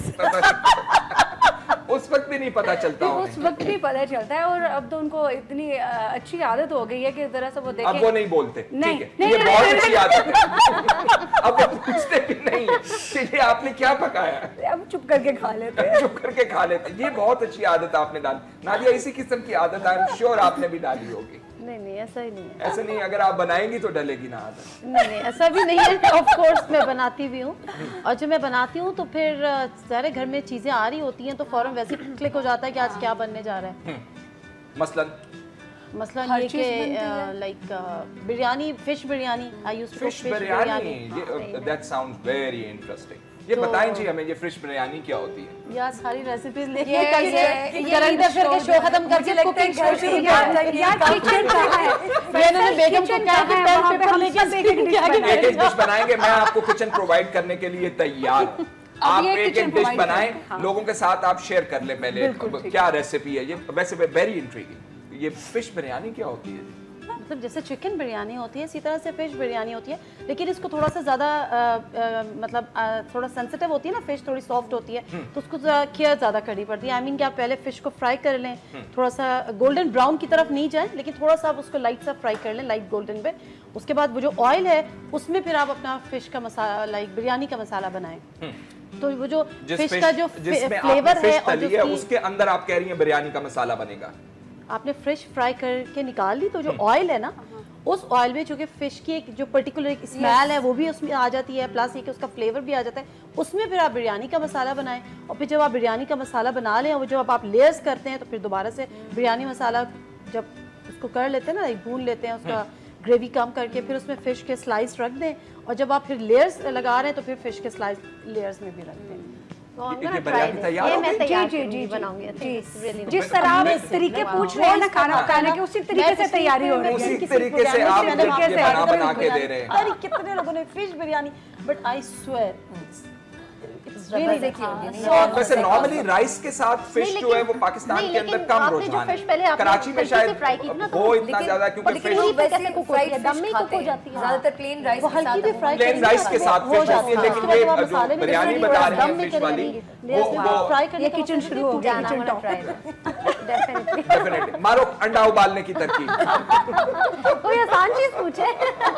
A: उस वक्त भी नहीं पता चलता,
B: उस वक्त भी पता चलता है। और अब तो उनको इतनी अच्छी आदत हो गई है कि जरा सा वो देखें,
A: अब वो नहीं बोलते,
B: नहीं,
A: ये बहुत अच्छी आदत है। अब वो पूछते भी नहीं कि ये आपने क्या पकाया,
B: अब चुप करके खा लेते हैं,
A: चुप करके खा लेते। ये बहुत अच्छी आदत आपने डाली। नादिया, इसी किस्म की आदत आई एम श्योर आपने भी डाली होगी।
C: नहीं ऐसा ही नहीं है।
A: ऐसा नहीं, अगर आप बनाएंगी तो डलेगी ना आदत।
C: नहीं ऐसा भी नहीं है। ऑफ कोर्स मैं बनाती भी हूँ, और जब मैं बनाती हूँ तो फिर सारे घर में चीजें आ रही होती हैं तो फौरन वैसे क्लिक हो जाता है कि आज क्या बनने जा रहा है। मसलन ये कि like biryani, fish biryani, I used to cook fish biryani.
A: That sounds very interesting. ये बताएं जी हमें, ये फिश बिरयानी क्या होती है?
C: यार सारी रेसिपीज लेके
E: ये
C: करंट अफेयर के शो खत्म करके लगता है घर शुरू कर
B: यार किचन कहाँ है?
C: मैंने बेगम को कहा कि पेन पेपर लेके
A: एक एक डिश बनाएंगे, मैं आपको किचन प्रोवाइड करने के लिए तैयार हूँ। आप एक एक डिश बनाएं, लोगों के साथ आप शेयर कर लें पहले क्या रेसिपी है ये। वैसे वेरी इंट्रीगिंग। ये फिश बिरयानी क्या होती है?
C: मतलब जैसे चिकन बिरयानी होती है इसी तरह से फिश बिरयानी होती है, लेकिन इसको थोड़ा सा ज़्यादा थोड़ा सेंसिटिव होती है ना, फिश थोड़ी सॉफ्ट होती है, तो उसको केयर ज़्यादा करनी पड़ती है। आई मीन कि आप पहले फिश को फ्राई कर लें, थोड़ा सा गोल्डन ब्राउन की तरफ नहीं जाएं, लेकिन थोड़ा सा आप उसको लाइट सा फ्राई कर लें, लाइट गोल्डन पे। उसके बाद वो जो ऑयल है उसमें फिर आप अपना फिश का मसाला, लाइक बिरयानी का मसाला बनाएं। तो वो जो फिश का जो फ्लेवर है और
A: उसके अंदर आप कह रही हैं बिरयानी का मसाला बनेगा।
C: आपने फिश फ्राई करके निकाल ली, तो जो ऑयल है ना, उस ऑयल में चूंकि फिश की एक जो पर्टिकुलर स्मेल है वो भी उसमें आ जाती है, प्लस ये कि उसका फ्लेवर भी आ जाता है। उसमें फिर आप बिरयानी का मसाला बनाएं, और फिर जब आप बिरयानी का मसाला बना लें, और जब आप लेयर्स करते हैं, तो फिर दोबारा से बिरयानी मसाला जब उसको कर लेते हैं ना, एक भून लेते हैं, उसका ग्रेवी कम करके फिर उसमें फिश के स्लाइस रख दें, और जब आप फिर लेयर्स लगा रहे हैं तो फिर फिश के स्लाइस लेयर्स में भी रख दें।
A: ये बिरयानी तैयार हो गई?
B: जी बनाऊंगी। जिस तरह आप तरीके पूछ रहे हैं ना खाना पकाने के, उसी तरीके से तैयारी हो रही है।
A: उसी तरीके से आप ये बना के दे रहे हैं।
C: अरे कितने लोगों ने fish biryani, but I swear
A: वैसे नॉर्मली राइस के साथ फिश जो है वो पाकिस्तान के अंदर कम रुझान है। कराची में शायद वो इतना ज्यादा, क्योंकि फिश
E: ज्यादातर प्लेन राइस
A: के साथ फिश होती है, लेकिन ये जो बिरयानी बता रही है फिश वाली,
B: ये किचन शुरू हो गया।
A: डेफिनेटली मारो अंडा उबालने की तरकीब।
D: कोई आसान चीज पूछे।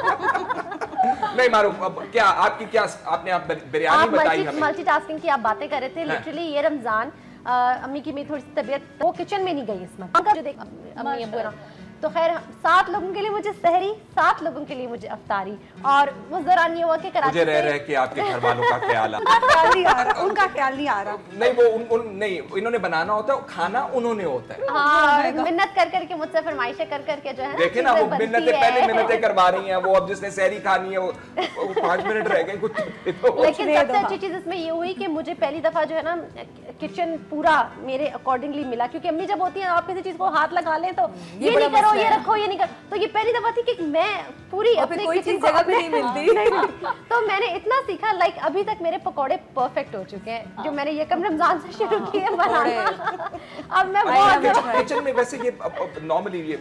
A: नहीं मारो, क्या आपकी क्या आपने आप बिरयानी बताई हमें।
D: मल्टीटास्किंग की आप बातें कर रहे थे। लिटरली ये रमजान अम्मी की मेरी थोड़ी सी तबीयत, वो किचन में नहीं गई इसमें। अम्मी अब्बू ना, तो खैर 7 लोगों के लिए मुझे सहरी, 7 लोगों के लिए मुझे अफ्तारी, और वो जरा नहीं हुआ कि कराची
A: मुझे रह के आपके घर वालों का ख्याल
B: उनका ख्याल नहीं आ रहा।
A: नहीं वो नहीं, इन्होंने बनाना होता है, खाना उन्होंने होता है।
D: हाँ, मिन्नत कर करके मुझसे फरमाइशें कर करके जो है
A: देखे ना, वो मिन्नतें पहले मिन्नतें करवा रही हैं। वो अब जिसने सहरी खानी है वो 5 मिनट रह गए कुछ।
D: लेकिन सबसे अच्छी चीज इसमें ये हुई कि मुझे पहली दफा जो है ना किचन पूरा मेरे अकॉर्डिंगली मिला, क्योंकि अम्मी जब होती है आप किसी चीज को हाथ लगा लें तो ये नहीं करो, ये रखो, ये नहीं कर, तो ये पहली दफा थी कि मैं पूरी अपने किचन जगह पे नहीं मिलती। तो मैंने इतना सीखा, लाइक अभी तक मेरे पकौड़े परफेक्ट हो चुके हैं जो मैंने ये कम रमजान से शुरू किए बनाना। अब मैं बहुत
A: किचन में वैसे ये नॉर्मली ये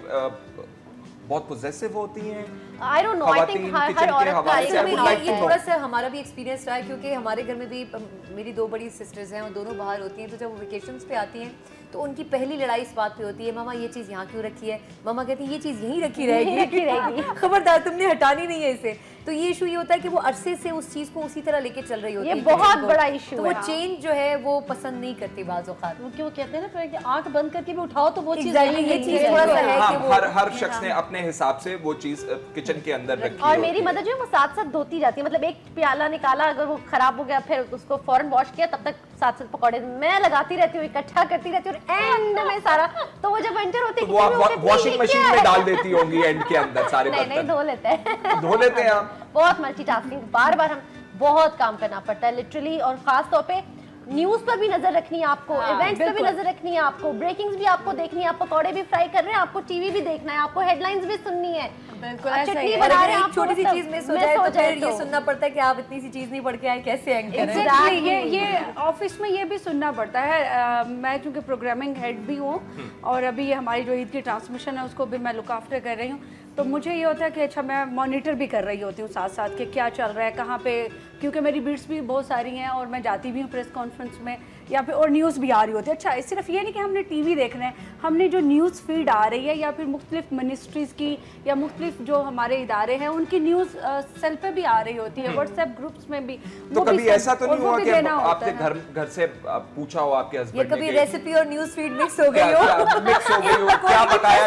A: बहुत पोजेसिव होती हैं।
D: I don't know, I think हर औरत का
E: ये थोड़ा सा हमारा भी एक्सपीरियंस रहा है, क्योंकि हमारे घर में भी मेरी 2 बड़ी सिस्टर्स हैं और दोनों बाहर होती हैं, तो जब वो वेकेशंस पे आती हैं तो उनकी पहली लड़ाई इस बात पे होती है, मामा ये चीज़ यहाँ क्यों रखी है? मामा कहती है ये चीज़ यहीं रखी रहेगी, खबरदार तुमने हटानी नहीं है इसे। तो ये इशू ये होता है कि वो अरसे से उस चीज़ को उसी तरह लेके चल रही होती है।
D: ये बहुत बड़ा इशू
E: है। वो चेंज जो है वो पसंद नहीं करती बाज़ औक़ात।
C: क्यों कहते हैं ना कि आंख बंद करके भी उठाओ तो वो चीज़
E: ये चीज़ थोड़ा सा है कि वो
A: हर शख्स ने अपने हिसाब से वो चीज़ किचन के अंदर रखी है।
D: और मेरी मदर जो है वो साथ-साथ धोती जाती है, मतलब एक प्याला निकाला, अगर वो खराब हो गया फिर उसको फौरन वॉश किया, तब तक साथ-साथ पकौड़े मैं लगाती रहती हूँ, इकट्ठा करती रहती हूँ, एंड में सारा, तो वो जब एंटर होते
A: हैं तो वॉशिंग मशीन में डाल देती होंगी एंड के अंदर सारे बर्तन।
D: नहीं धो लेते हैं।
A: धो लेते हैं आप।
D: बहुत मल्टीटास्किंग, बार-बार हम बहुत काम करना पड़ता है लिटरली, और खास तौर पे न्यूज पर भी नजर रखनी है आपको, इवेंट्स पर भी नजर रखनी है आपको, ब्रेकिंग्स भी आपको देखनी है, आप पकौड़े भी फ्राई कर रहे हैं, आपको टीवी भी देखना है, आपको हेडलाइंस भी सुननी है।
E: चटनी बना रहे हैं, एक छोटी सी चीज मिस हो जाए तो फिर ये सुनना पड़ता है कि आप इतनी सी चीज नहीं पढ़ के आए, कैसे एंड करें।
B: ये ऑफिस में ये भी सुनना पड़ता है। मैं चूंकि प्रोग्रामिंग हेड भी हूँ, और अभी ये हमारी जो ईद की ट्रांसमिशन है उसको भी मैं लुक आफ्टर कर रही हूँ, तो मुझे ये होता है कि अच्छा मैं मॉनिटर भी कर रही होती हूँ साथ साथ कि क्या चल रहा है कहाँ पे, क्योंकि मेरी बीट्स भी बहुत सारी हैं और मैं जाती भी हूँ प्रेस कॉन्फ्रेंस में या फिर और न्यूज़ भी आ रही होती है। अच्छा सिर्फ ये नहीं कि हमने टीवी देखना है, हमने जो न्यूज़ फीड आ रही है या फिर मुख्तलिफ मिनिस्ट्रीज़ की या मुख्तलिफ जो हमारे इदारे हैं उनकी न्यूज़ सेल पे भी आ रही होती है, व्हाट्सएप ग्रुप्स में भी।
A: तो कभी ऐसा तो नहीं हुआ कि आपके घर से पूछा हो आपके हस्बैंड ने,
E: कभी रेसिपी और न्यूज़ फीड मिक्स हो गई हो?
A: मिक्स हो गई हो, क्या बताया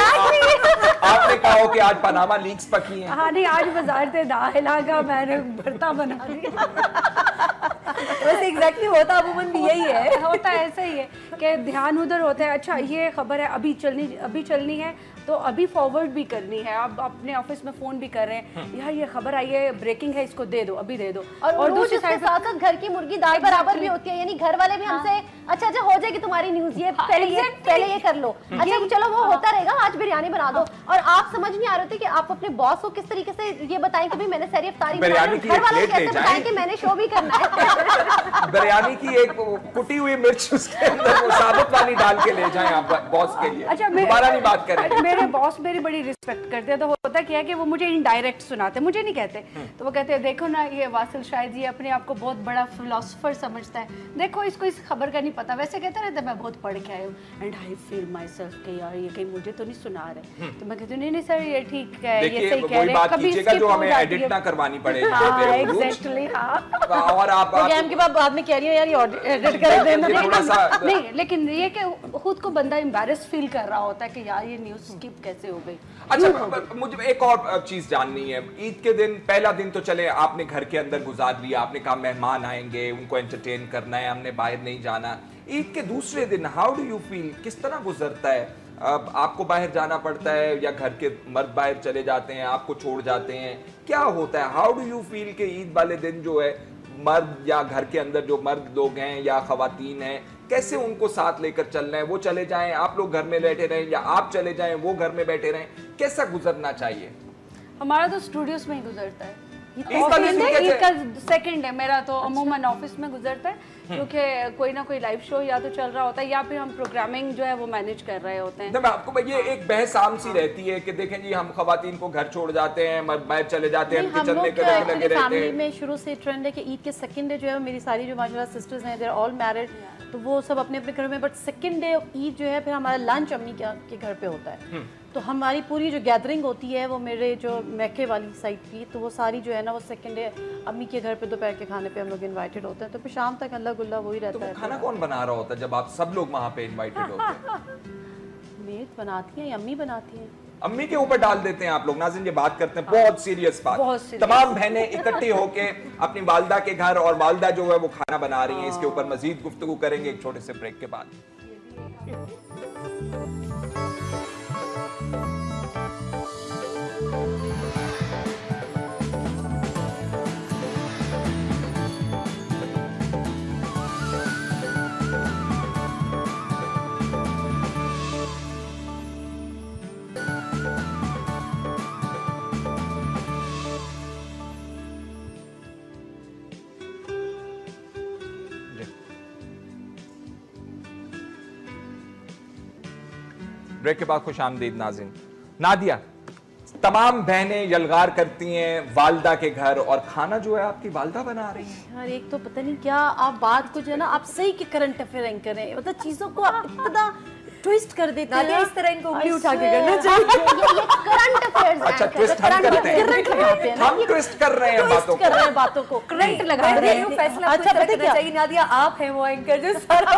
A: आपने कहा हो कि आज पनामा लीक्स पकी हैं?
B: हाँ नहीं, आज वज़ारत दाखिला का मैंने भरता बना दिया।
E: वैसे एग्जैक्टली होता अमूमन भी यही है,
B: होता ऐसा ही है कि ध्यान उधर होता है। अच्छा ये खबर है अभी चलनी है, तो तो अभी फॉरवर्ड भी करनी है, आप अपने ऑफिस में फोन भी कर रहे हैं, यार ये खबर आई है, ब्रेकिंग है, इसको दे दो, अभी दे दो।
D: और दूसरी साइड साथ साथ घर की मुर्गी दाल बराबर भी होती है, यानी घर वाले भी हमसे अच्छा हो जाएगी तुम्हारी न्यूज, ये पहले ये कर लो, अच्छा चलो वो होता रहेगा, आज बिरयानी बना दो। और आप समझ नहीं आ रहे थे कि आप अपने बॉस को किस तरीके से ये बताएं कि भाई मैंने सारी अफ्तारी बनाई, घर वाले कैसे बताएं कि मैंने शो भी करना है।
A: बिरयानी की एक कुटी हुई मिर्च उसके अंदर वो साबुत वाली डाल के ले जाएं आप बॉस के लिए।
B: अच्छा
A: दोबारा नहीं बात करें।
B: मेरे बॉस मेरी बड़ी रिस्पेक्ट करते हैं, तो होता क्या है कि वो मुझे इनडायरेक्ट सुनाते, मुझे नहीं कहते, तो वो कहते हैं देखो ना ये वासिल शायद ये अपने आप को बहुत बड़ा फिलोसोफर समझता है, देखो इसको इस खबर का नहीं पता, वैसे कहते रहते मैं बहुत पढ़ के आया हूँ and I feel myself कि यार ये कहीं मुझे तो नहीं सुना रहे, तो मैं कहती हूँ नहीं सर ये ठीक है, ये सही कह रहे हैं, कभी
A: जो हमें एडिट ना करवानी पड़ेगी।
B: एग्जैक्टली हाँ।
A: और आप
C: के बाद में कह रही हो यार ये एडिट कर देना
A: थोड़ा सा
B: नहीं, लेकिन ये कि खुद को बंदा एम्बैरेस फील कर रहा होता है कि यार ये न्यूज़ स्किप कैसे हो गई।
A: अच्छा मुझे एक और चीज जाननी है, ईद के दिन पहला दिन तो चले आपने घर के अंदर गुजार लिया, आपने कहा मेहमान आएंगे उनको एंटरटेन करना है, हमने बाहर नहीं जाना। ईद के दूसरे दिन हाउ डू यू फील, किस तरह गुजरता है? अब आपको बाहर जाना पड़ता है या घर के मर्द बाहर चले जाते हैं, आपको छोड़ जाते हैं, क्या होता है? हाउ डू यू फील कि ईद वाले दिन जो है मर्द या घर के अंदर जो मर्द लोग हैं या खवातीन हैं, कैसे उनको साथ लेकर चलना है? वो चले जाएं, आप लोग घर में बैठे रहें, या आप चले जाएं वो घर में बैठे रहें, कैसा गुजरना चाहिए?
B: हमारा तो स्टूडियोज में ही गुजरता है, ईद का सेकंड है मेरा तो अमूमन ऑफिस में गुजरता है, क्योंकि कोई ना कोई लाइव शो या तो चल रहा होता है या फिर हम प्रोग्रामिंग जो है वो मैनेज कर रहे होते हैं।
A: आपको ये एक बहस आम सी रहती है कि देखें जी हम खवातीन को घर छोड़ जाते हैं, मर्द बाहर चले जाते हैं, किचन में लगे रहते हैं।
C: फैमिली में शुरू से ट्रेंड है कि ईद के सेकंड डे जो है मेरी सारी जो माशाल्लाह सिस्टर्स हैं, दे आर ऑल मैरिड, तो वो सब अपने अपने घर में, बट सेकंड डे ईद जो है फिर हमारा लंच अम्मी के घर पे होता है, तो हमारी पूरी जो गैदरिंग होती है वो मेरे जो मैके वाली साइड की, तो वो सारी जो है ना वो सेकंड डे अम्मी के घर पे दोपहर के खाने पे हम लोग इनवाइटेड होते हैं, तो फिर शाम तक अल्लाह गुल्ला वही रहता है।
A: तो खाना कौन बना रहा होता है जब आप सब लोग वहाँ पे इनवाइटेड होते हैं?
C: मेड बनाती है, अम्मी बनाती है,
A: अम्मी के ऊपर डाल देते हैं आप लोग। नाज़रीन ये बात करते हैं, बहुत सीरियस बात, तमाम बहनें इकट्ठी होके अपनी वालदा के घर, और वालदा जो है वो खाना बना रही हैं, इसके ऊपर मजीद गुफ्तगू करेंगे एक छोटे से ब्रेक के बाद। ब्रेक के बाद खुश आमदीद नाज़रीन। नादिया, तमाम बहनें यलगार करती हैं वालदा के घर, और खाना जो है आपकी वालदा बना रही है।
C: यार एक तो पता नहीं क्या आप बात को जो है ना आप सही के करंट अफेयर करें, मतलब चीजों को आप इतना ट्विस्ट कर देते हैं,
E: इस तरह इनको उंगली उठा के
C: करना
D: ये करंट अफेयर्स
A: अच्छा ट्विस्ट हम करते हैं, हम ट्विस्ट कर रहे हैं
C: बातों को करंट लगा रहे हैं।
E: फैसला अच्छा पता क्या चाहिए नादिया, आप हैं वो एंकर जो सारा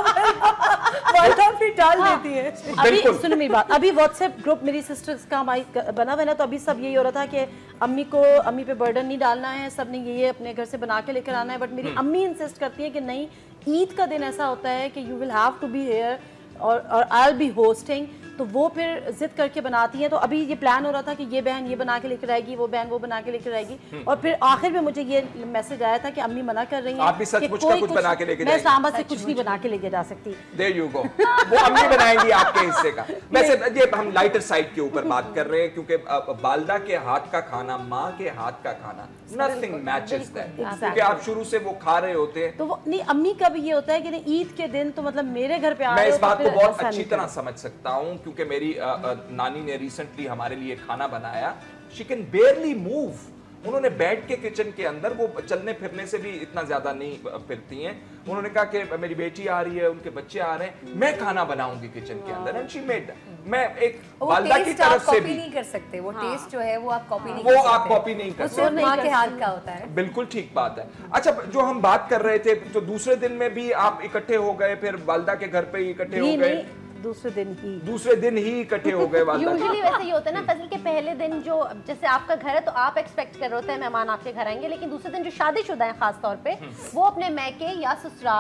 E: वालदा फिर डाल देती है।
C: अभी सुनो मेरी बात, अभी व्हाट्सएप ग्रुप मेरी सिस्टर्स का हमारी बना हुआ है ना, तो अभी सब यही हो रहा था कि अम्मी पे बर्डन नहीं डालना है, सब ने ये अपने घर से बना के लेकर आना है, बट मेरी अम्मी इंसिस्ट करती है कि नहीं, ईद का दिन ऐसा होता है कि you will have to be here और आई विल बी होस्टिंग, तो वो फिर जिद करके बनाती हैं। तो अभी ये प्लान हो रहा था कि ये बहन ये बना के लेकर आएगी, वो बहन वो बना के लेकर आएगी, और फिर आखिर में मुझे ये मैसेज आया था कि अम्मी मना कर रही हैं,
A: आप भी सचमुच का कुछ बना के लेके
C: मैं इस्लामाबाद से कुछ नहीं बना के लेके जा सकती।
A: There you go, वो अम्मी बनाएंगी आपके हिस्से का। वैसे ये हम लाइटर साइड के ऊपर बात कर रहे हैं, क्योंकि वालदा के हाथ का खाना, माँ के हाथ का खाना, nothing matches that, क्योंकि आप शुरू से वो खा रहे होते हैं।
C: तो वो नहीं, अम्मी का भी ये होता है कि ईद के दिन तो मतलब मेरे घर पे आ रहे हो,
A: मैं इस बात को बहुत अच्छी तरह समझ सकता हूँ, क्योंकि मेरी नानी ने रिसेंटली हमारे लिए खाना बनाया, शी कैन बेयरली मूव, उन्होंने बैठ के किचन के अंदर, वो चलने फिरने से भी इतना ज्यादा नहीं फिरती हैं, उन्होंने कहा कि मेरी बेटी आ रही है, उनके बच्चे आ रहे हैं, मैं खाना बनाऊंगी किचन के अंदर, एंड शी मेड। मैं एक वालदा की तरफ से भी
E: नहीं कर सकते, वो टेस्ट जो है वो आप कॉपी नहीं
A: कर सकते, वो आप कॉपी नहीं कर सकते,
E: माँ के हाथ का होता है।
A: बिल्कुल ठीक बात है। अच्छा जो हम बात कर रहे थे, तो दूसरे दिन में भी आप इकट्ठे हो गए, फिर वालदा के घर पे ही इकट्ठे हो गए?
C: दूसरे दिन ही
A: इकट्ठे हो गए।
D: यूजुअली वैसे ही होता है ना फजल के पहले दिन, जो जैसे आपका घर है तो आप एक्सपेक्ट कर रहे होते हैं मेहमान आपके घर आएंगे, लेकिन दूसरे दिन जो शादीशुदा है खास तौर पे, वो अपने मैके या ससुराल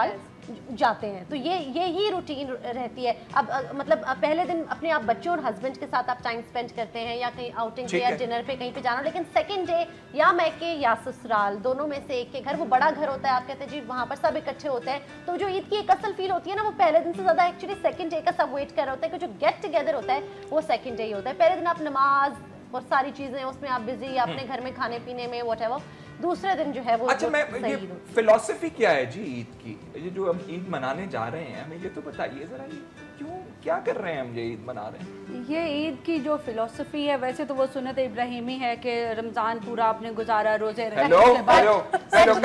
D: जाते हैं। तो ये ही रूटीन रहती है। अब मतलब पहले दिन अपने आप बच्चों और हस्बैंड के साथ आप टाइम स्पेंड करते हैं या कहीं आउटिंग पे या डिनर पे कहीं पे जाना, लेकिन सेकंड डे या मैके या ससुराल दोनों में से एक के घर, वो बड़ा घर होता है, आप कहते हैं जी वहाँ पर सब इकट्ठे होते हैं, तो जो ईद की एक असल फील होती है ना, वो पहले दिन से ज़्यादा एक्चुअली सेकंड डे का सब वेट कर रहे होते हैं कि जो गेट टुगेदर होता है वो सेकंड डे ही होता है। पहले दिन आप नमाज और सारी चीज़ें उसमें आप बिजी, अपने घर में खाने पीने में व्हाटएवर, दूसरे दिन जो है वो
A: अच्छा, मैं ये फिलॉसफी क्या है जी ईद की? ये जो हम ईद मनाने जा रहे हैं, हमें ये तो बताइए जरा, क्यों क्या कर रहे हैं हम ये ईद मना रहे हैं?
B: ये ईद की जो फिलॉसफी है, वैसे तो वो सुन्नत इब्राहिमी है कि रमजान पूरा आपने गुजारा रोजे रखने के बाद।
A: हेलो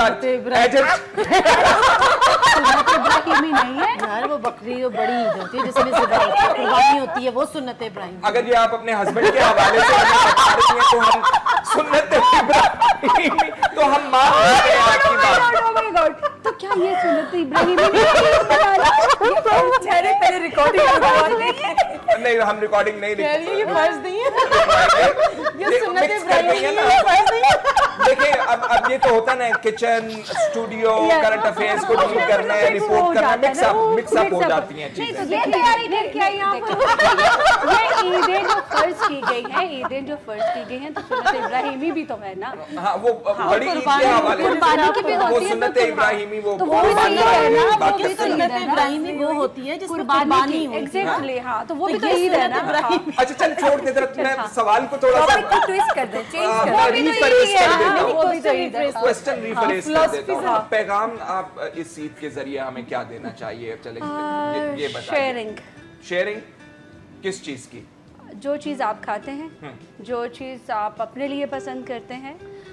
B: इब्राहिमी नहीं है
C: यार, वो बकरी जो बड़ी ईद होती है जिसमें कुर्बानी होती है, वो सुन्नत इब्राहिम।
A: अगर ये आप अपने हस्बैंड के हवाले से हमें बता रही हैं तो हम सुन्नत इब्राहिमी तो हम मान रहे हैं आपकी बात।
B: तो क्या ये सुन्नत इब्राहिमी नहीं? पहले रिकॉर्डिंग
A: नहीं, हम रिकॉर्डिंग नहीं
C: ये फर्ज नहीं है, ये सुन्नत इब्राहिमी है, फर्ज नहीं है।
A: देखिए अब ये तो होता ना, किचन, स्टूडियो, करंट अफेयर्स को डील करना है, रिपोर्ट करना, मिक्सअप हो जाती हैं चीजें।
B: ये तैयारी करके आई यहाँ पर। ये ईदें जो फर्ज की गई हैं, ईदें जो फर्ज की गई हैं, तो सुन्नत इब्राहिमी भी तो है ना।
A: हाँ, वो बड़ी ईद के हवाले
B: कुर्बानी की भी
A: वो
B: होती है,
A: सुन्नत इब्राहिमी, वो
B: कुर्बानी है ना, वो भी तो ईद है ना।
C: इब्राहिमी वो होती है जिसमें
B: कुर्बानी
C: कुर्बानी होती है।
B: एग्जैक्टली, हाँ, तो वो भी तो ईद है ना।
A: अच्छा चल छोड़ दे, मैं सवाल को थोड़ा सा
E: ट्विस्ट कर दे, चेंज कर दे।
A: रिफ्रेश कर देता हूँ,
B: वो भी तो ईद है।
A: क्वेश्चन रिफ्रेश कर देता हूँ। पैगाम आप इस ईद के जरिए हमें क्या देना चाहिए? चले ये बताइए। शेयरिंग किस चीज की?
B: जो चीज़ आप खाते हैं, जो चीज़ आप अपने लिए पसंद करते हैं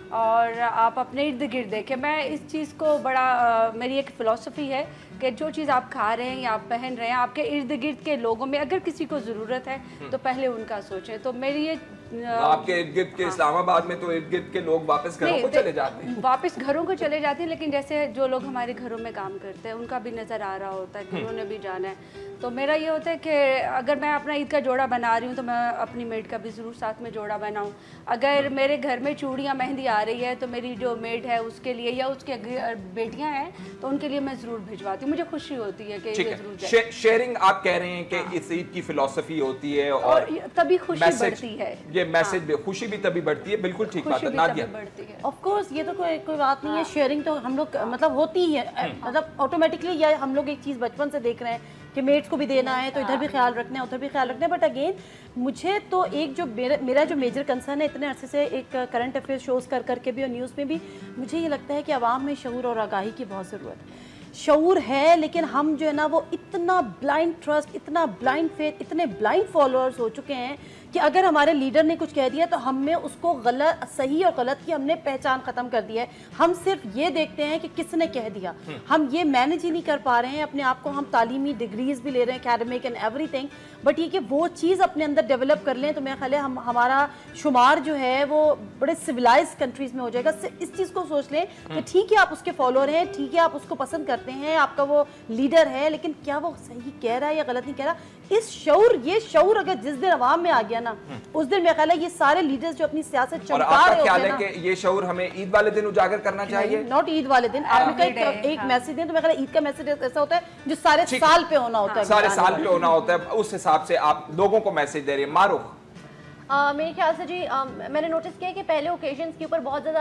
B: और आप अपने इर्द गिर्द देखें। मैं इस चीज़ को बड़ा मेरी एक फ़िलॉसफी है कि जो चीज़ आप खा रहे हैं या आप पहन रहे हैं, आपके इर्द गिर्द के लोगों में अगर किसी को ज़रूरत है तो पहले उनका सोचें। तो मेरी ये
A: आपके इर्द गिर्द के इस्लामाबाद में तो इर्द गिर्द के लोग वापस घरों को चले जाते हैं,
B: वापस घरों को चले जाते हैं, लेकिन जैसे जो लोग हमारे घरों में काम करते हैं उनका भी नज़र आ रहा होता है कि उन्होंने भी जाना है। तो मेरा ये होता है कि अगर मैं अपना ईद का जोड़ा बना रही हूँ तो मैं अपनी मेड का भी ज़रूर साथ में जोड़ा बनाऊँ। अगर मेरे घर में चूड़ियाँ मेहंदी आ रही है तो मेरी जो मेड है उसके लिए या उसके बेटियाँ हैं तो उनके लिए मैं ज़रूर भिजवाती हूँ। मुझे खुशी होती है कि ये ज़रूर जाए।
A: शेयरिंग आप कह रहे हैं कि इस ईद की फिलॉसफी होती है और
B: तभी खुशी बढ़ती है।
A: ये मैसेज खुशी भी तभी बढ़ती है। बिल्कुल ठीक बात है नादिया।
C: ऑफ कोर्स ये तो कोई बात नहीं है। शेयरिंग तो हम लोग मतलब होती है, मतलब ऑटोमेटिकली, या हम लोग एक चीज़ बचपन से देख रहे हैं कि मेट्स को भी देना है तो इधर भी ख्याल रखना है, उधर भी ख्याल रखना है। बट अगेन मुझे तो एक जो मेरा जो मेजर कंसर्न है, इतने अरसे से एक करंट अफेयर शोज़ कर करके भी और न्यूज़ में भी, मुझे ये लगता है कि आवाम में शऊर और आगाही की बहुत ज़रूरत है। शऊर है लेकिन हम जो है ना वो इतना ब्लाइंड ट्रस्ट, इतना ब्लाइंड फेथ, इतने ब्लाइंड फॉलोअर्स हो चुके हैं कि अगर हमारे लीडर ने कुछ कह दिया तो हमें उसको गलत, सही और गलत की हमने पहचान खत्म कर दिया है। हम सिर्फ ये देखते हैं कि किसने कह दिया, हम ये मैनेज ही नहीं कर पा रहे हैं अपने आप को। हम तालीमी डिग्रीज भी ले रहे हैं, एकेडमिक एंड एवरीथिंग, बट ये कि वो चीज़ अपने अंदर डेवलप कर लें तो मेरा ख्याल है हमारा शुमार जो है वो बड़े सिविलाइज कंट्रीज में हो जाएगा। इस चीज़ को सोच लें कि ठीक है आप उसके फॉलोअर हैं, ठीक है आप उसको पसंद करते हैं, आपका वो लीडर है, लेकिन क्या वो सही कह रहा है या गलत नहीं कह रहा। इस शऊर, ये शऊर अगर जिस दिन अवाम में आ गया ना, उस दिन मेरा ख्याल है ये सारे लीडर्स जो अपनी सियासत चमका रहे होते हैं ना,
A: कि ये शऊर हमें ईद वाले दिन उजागर करना चाहिए,
C: नॉट ईद वाले दिन। एक मैसेज दें तो मेरा ख्याल है ईद का मैसेज ऐसा होता है जो सारे साल पे होना होता है,
A: सारे साल पे होना होता है। उस हिसाब से आप लोगों को मैसेज दे रहे हैं। मारूफ,
D: मेरे ख्याल से जी मैंने नोटिस किया कि पहले ओकेजन्स के ऊपर बहुत ज़्यादा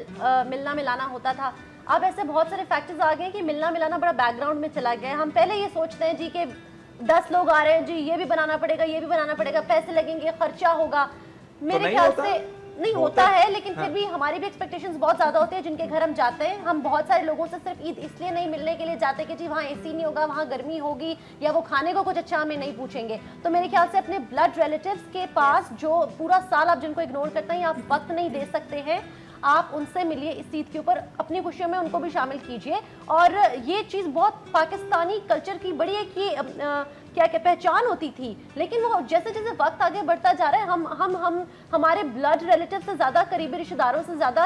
D: मिलना मिलाना होता था। अब ऐसे बहुत सारे फैक्टर्स आ गए कि मिलना मिलाना बड़ा बैकग्राउंड में चला गया है। हम पहले ये सोचते हैं जी कि 10 लोग आ रहे हैं जी, ये भी बनाना पड़ेगा, ये भी बनाना पड़ेगा, पैसे लगेंगे, खर्चा होगा। मेरे ख्याल से नहीं होता है, लेकिन फिर भी हमारी भी एक्सपेक्टेशंस बहुत ज़्यादा होती है जिनके घर हम जाते हैं। हम बहुत सारे लोगों से सिर्फ ईद इसलिए नहीं मिलने के लिए जाते कि जी वहाँ एसी नहीं होगा, वहाँ गर्मी होगी, या वो खाने को कुछ अच्छा हमें नहीं पूछेंगे। तो मेरे ख्याल से अपने ब्लड रिलेटिव्स के पास जो पूरा साल आप जिनको इग्नोर करते हैं या आप वक्त नहीं दे सकते हैं, आप उनसे मिलिए इस ईद के ऊपर, अपनी खुशियों में उनको भी शामिल कीजिए। और ये चीज़ बहुत पाकिस्तानी कल्चर की बड़ी एक क्या पहचान होती थी, लेकिन वो जैसे जैसे वक्त आगे बढ़ता जा रहा है हम हमारे ब्लड रिलेटिव से ज़्यादा, करीबी रिश्तेदारों से ज़्यादा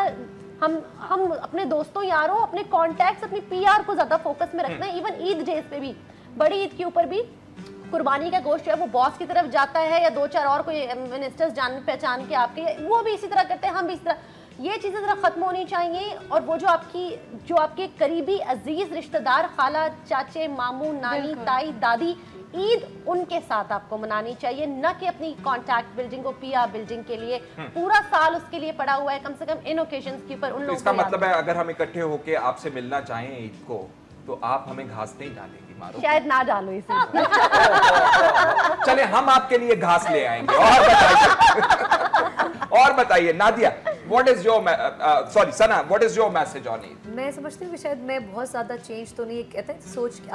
D: हम अपने दोस्तों यारों, अपने कॉन्टैक्ट्स, अपनी PR को ज़्यादा फोकस में रखते हैं। इवन ईद डेज पे भी, बड़ी ईद के ऊपर भी कुर्बानी का गोश्त जो है वो बॉस की तरफ जाता है या 2-4 और कोई मिनिस्टर्स जान पहचान के आपके, वो भी इसी तरह करते हैं, हम भी इस तरह। ये चीजें जरा खत्म होनी चाहिए। और वो जो आपके करीबी अजीज रिश्तेदार, खाला, चाचे, मामू, नानी, ताई, दादी, ईद उनके साथ आपको मनानी चाहिए, न कि अपनी कॉन्टैक्ट बिल्डिंग को PR बिल्डिंग के लिए। पूरा साल उसके लिए पड़ा हुआ है, कम से कम इन ओकेजन्स के ऊपर उन लोगों को।
A: इसका मतलब है अगर हम इकट्ठे होके आपसे मिलना चाहें ईद को, तो आप हमें घास नहीं डालेंगी मारो?
D: शायद ना डालो इसे।
A: चले हम आपके लिए घास ले आएंगे। और बताइए Nadia, what is your Sana, what is your message on Eid?
E: मैं समझती हूँ कि शायद मैं बहुत ज़्यादा चेंज तो नहीं, कहते हैं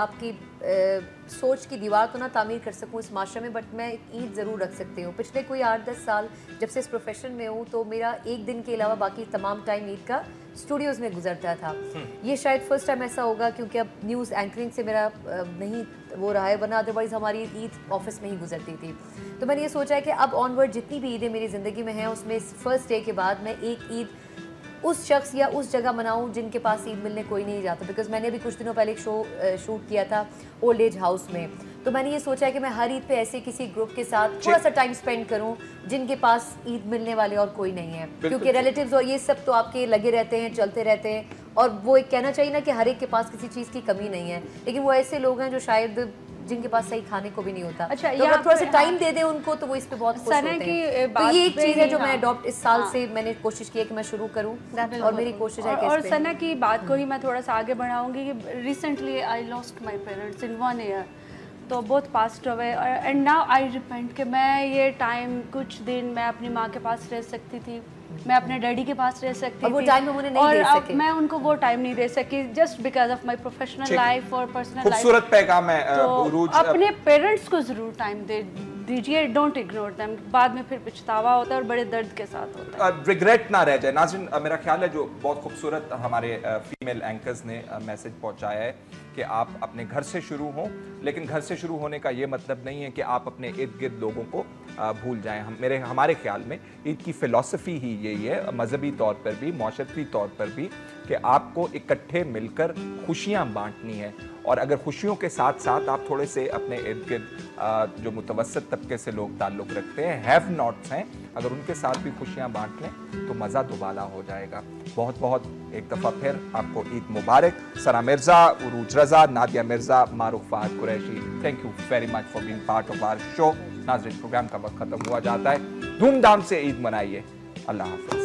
E: सोच की दीवार तो ना तामीर कर सकूँ इस माशरे में, बट मैं ईद ज़रूर रख सकती हूँ। पिछले कोई 8-10 साल जब से इस प्रोफेशन में हूँ, तो मेरा एक दिन के अलावा बाकी तमाम टाइम ईद का स्टूडियोज़ में गुजरता था। ये शायद फर्स्ट टाइम ऐसा होगा, क्योंकि अब न्यूज़ एंकरिंग से मेरा नहीं वो रहा है, वरना अदरवाइज़ हमारी ईद ऑफिस में ही गुजरती थी। तो मैंने ये सोचा है कि अब ऑनवर्ड जितनी भी ईदें मेरी ज़िंदगी में हैं, उसमें फर्स्ट डे के बाद मैं एक ईद उस शख्स या उस जगह मनाऊं जिनके पास ईद मिलने कोई नहीं जाता। बिकॉज मैंने अभी कुछ दिनों पहले एक शो शूट किया था ओल्ड एज हाउस में, तो मैंने ये सोचा है कि मैं हर ईद पे ऐसे किसी ग्रुप के साथ थोड़ा सा टाइम स्पेंड करूं जिनके पास ईद मिलने वाले और कोई नहीं है, क्योंकि रिलेटिव्स और ये सब तो आपके लगे रहते हैं, चलते रहते हैं, और वो एक कहना चाहिए ना कि हर एक के पास किसी चीज़ की कमी नहीं है, लेकिन वो ऐसे लोग हैं जो शायद जिनके पास सही खाने को भी नहीं होता।
B: अच्छा,
E: तो अगर थोड़ा सा टाइम दे दें उनको, तो वो इस पे बहुत खुश होते हैं। तो ये एक चीज़ है जो मैं अडॉप्ट इस साल से मैंने कोशिश की है कि मैं शुरू करूं, और मेरी कोशिश है कि
B: और सना की बात को ही मैं थोड़ा सा आगे बढ़ाऊंगी कि recently I lost my parents in 1 year, तो both passed away, and now I repent कि मैं ये टाइम कुछ दिन मैं अपनी माँ के पास रह सकती थी, मैं अपने डैडी के पास रह सकती थी,
E: वो टाइम हम उन्हें नहीं दे
B: और
E: सके।
B: मैं उनको वो टाइम नहीं दे सकी just because of my professional life और पर्सनल लाइफ।
A: खूबसूरत पैगाम है
B: तो अपने पेरेंट्स को जरूर टाइम दीजिए, डोंट इग्नोर देम, बाद में फिर पछतावा होता है और बड़े दर्द के साथ होता है,
A: रिग्रेट ना रह जाए। नाज़रीन, मेरा ख्याल है जो बहुत खूबसूरत हमारे फीमेल एंकर्स ने मैसेज पहुंचाया है कि आप अपने घर से शुरू हों, लेकिन घर से शुरू होने का ये मतलब नहीं है कि आप अपने इर्द गिर्द लोगों को भूल जाएं। हमारे ख्याल में ईद की फ़िलॉसफी ही यही है, मजहबी तौर पर भी, माशरती तौर पर भी, कि आपको इकट्ठे मिलकर खुशियाँ बांटनी है। और अगर खुशियों के साथ साथ आप थोड़े से अपने इर्द गिर्द जो मुतवस्सित तबके से लोग ताल्लुक़ रखते हैं, हैव नॉट्स हैं, अगर उनके साथ भी खुशियाँ बांट लें तो मज़ा दुबाला हो जाएगा। बहुत बहुत एक दफ़ा फिर आपको ईद मुबारक। Sana Mirza, Urooj Raza, Nadia Mirza, Maroof Fahad Qureshi, thank you very much for being part of our show. नाज़रीन, प्रोग्राम का वक्त ख़त्म हुआ जाता है, धूमधाम से ईद मनाइए। अल्लाह हाफ़िज़,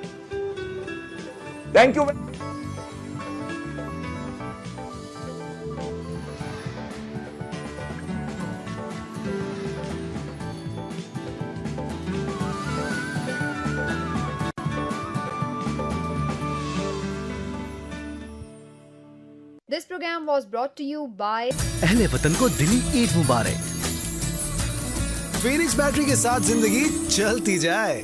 A: thank you.
F: This program was brought to you by
G: अहले वतन को दिली ईद मुबारक।
H: फीनिक्स बैटरी के साथ जिंदगी चलती जाए।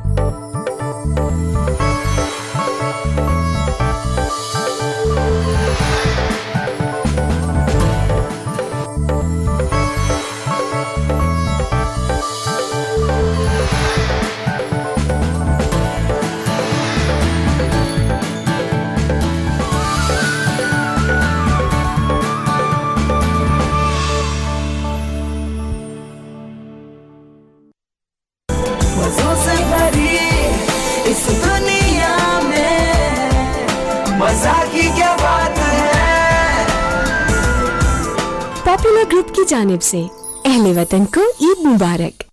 H: इस दुनिया में मजा की क्या बात है।
I: पॉपुलर ग्रुप की जानिब से अहले वतन को ईद मुबारक।